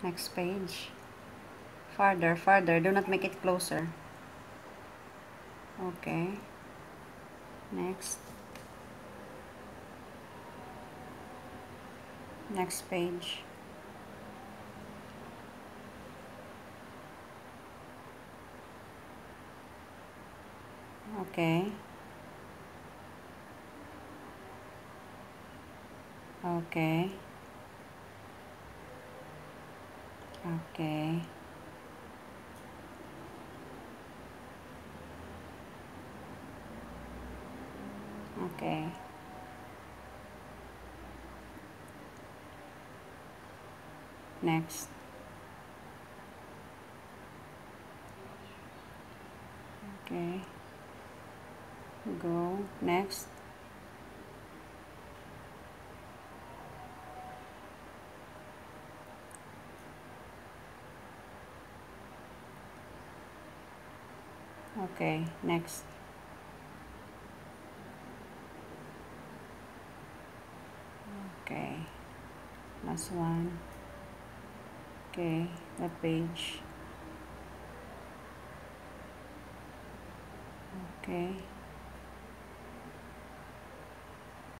Next page. Farther, farther. Do not make it closer. Okay. Next. Next page. Okay. Okay. Okay. Okay. Next. Okay. Go. Next. Okay. Next. Okay. Last one. Okay. That page. Okay.